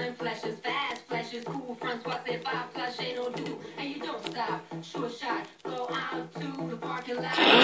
Stunning flashes, fast flashes, cool fronts, what's it by flash, ain't no do, and you don't stop. Sure shot, go out to the parking lot.